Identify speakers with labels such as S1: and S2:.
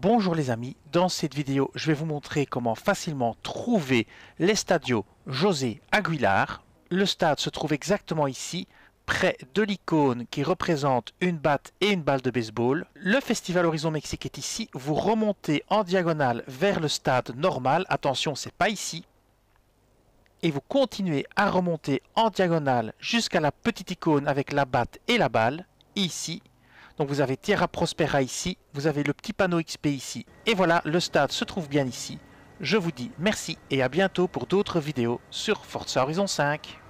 S1: Bonjour les amis, dans cette vidéo je vais vous montrer comment facilement trouver l'Estadio José Aguilar. Le stade se trouve exactement ici, près de l'icône qui représente une batte et une balle de baseball. Le Festival Horizon Mexique est ici, vous remontez en diagonale vers le stade normal, attention c'est pas ici. Et vous continuez à remonter en diagonale jusqu'à la petite icône avec la batte et la balle, ici. Donc vous avez Tierra Prospera ici, vous avez le petit panneau XP ici. Et voilà, le stade se trouve bien ici. Je vous dis merci et à bientôt pour d'autres vidéos sur Forza Horizon 5.